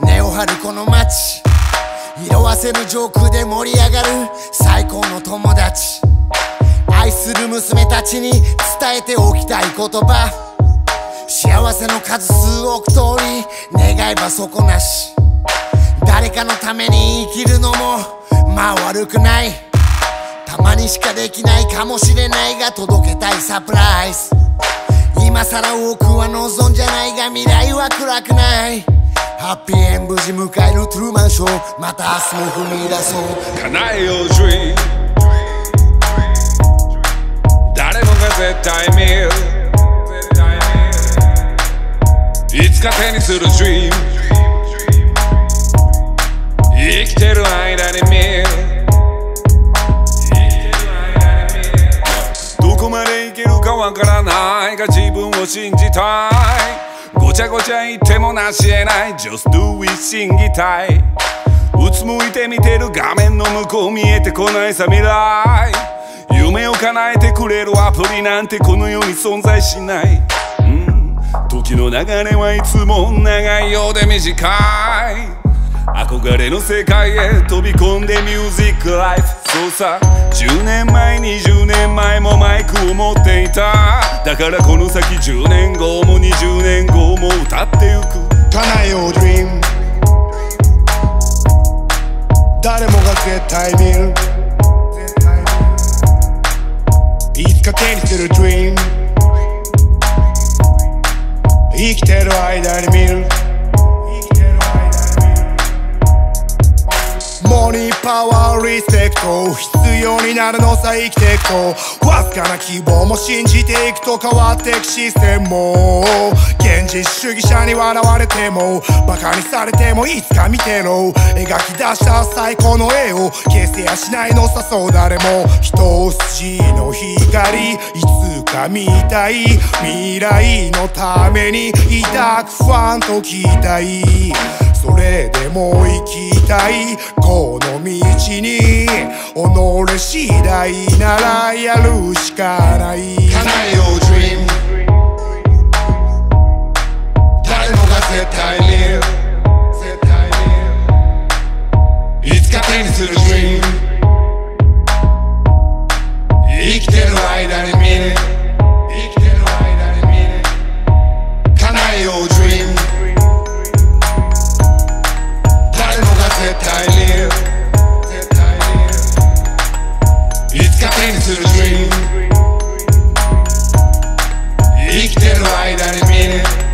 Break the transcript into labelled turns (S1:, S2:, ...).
S1: 根を張るこの街、色あせぬジョークで盛り上がる最高の友達。愛する娘たちに伝えておきたい言葉、幸せの数数億通り願えば底なし。誰かのために生きるのもまあ悪くない。たまにしかできないかもしれないが届けたいサプライズ。今さら多くは望んじゃないが未来は暗くない。ハッピーエン無事迎えるトゥルーマンショー、また明日も踏み出そう。
S2: 叶えよう Dream、 誰もが絶対見る、いつか手にする Dream、 生きてる間に見る、どこまでいけるかわからないが自分を信じたい。ごちゃごちゃ言ってもなし得ない Just do it 信じたい。うつむいて見てる画面の向こう見えてこないさ未来。夢を叶えてくれるアプリなんてこの世に存在しない、時の流れはいつも長いようで短い。憧れの世界へ飛び込んでミュージックライフ。そうさ、10年前20年前もマイクを持っていた。だからこの先10年後も20年後も歌ってゆく。
S1: 叶えよう Dream、 誰もが絶対見る、いつか手にする Dream、 生きてる間に見る。モニーパワーリスペクト必要になるのさ生きていくと。わずかな希望も信じていくと変わっていくシステムも。現実主義者に笑われてもバカにされてもいつか見てろ。描き出した最高の絵を消せやしないのさそう誰も。一筋の光いつか見たい。未来のために抱くファンと期待。それでも生きたいこの道に。己次第ならやるしかない。叶えよう Dream、 誰もが絶対見る、いつか手にする Dream、 生きてる間に見る、叶えよう Dream、絶対見る、いつか手にする Dream、 生きてる間に見る。